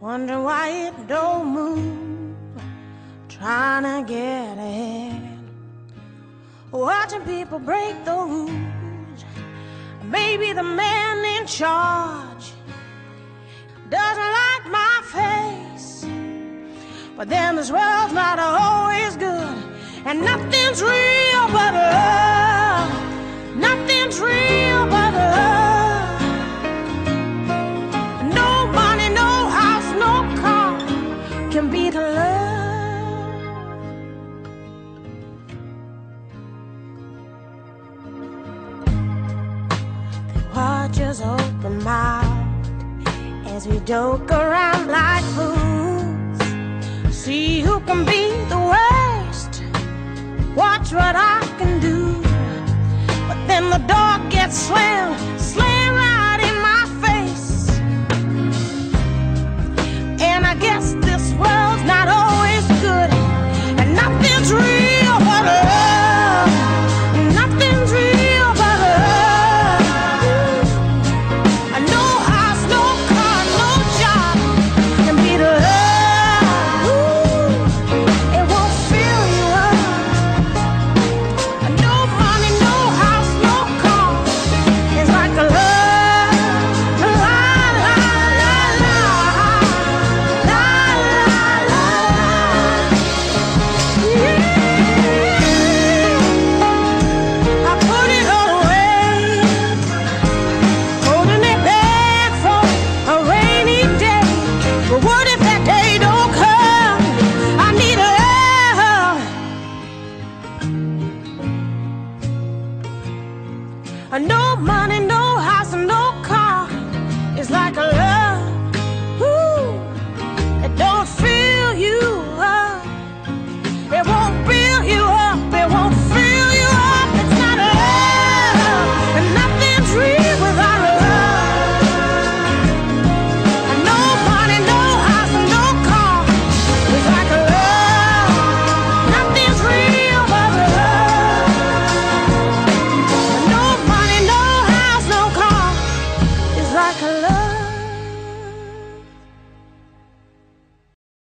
wondering why it don't move, trying to get ahead, watching people break the rules. Maybe the man in charge doesn't like my face, but then this world's not always good, and nothing's real but love. Nothing's real but love. No money, no house, no car can beat love. They watch us open mouth as we joke around like fools. See who can be the worst. Watch what I can do. But then the door gets slammed right in my face. And I guess this world's not always good, and nothing's real but love. Nothing's real but love. No house, no car, no job can beat love. It won't fill you up. No money, no house, no car. It's like a love. La la la la. La la la la. Yeah. I put it away, holding it back for a rainy day. But what if that day don't come? I need love. No money, no